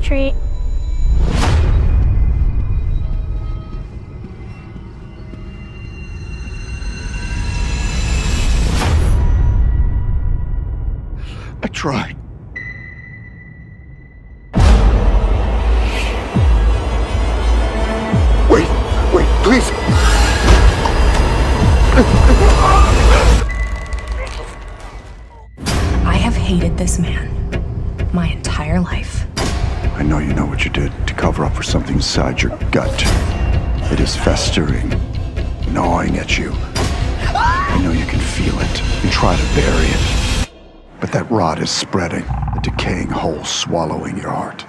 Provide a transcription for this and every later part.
treat. I tried. Wait, please. I have hated this man my entire life. I know you know what you did to cover up for something inside your gut. It is festering, gnawing at you. I know you can feel it and try to bury it. But that rot is spreading, a decaying hole swallowing your heart.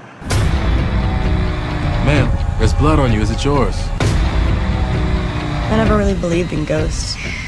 Ma'am, there's blood on you. Is it yours? I never really believed in ghosts.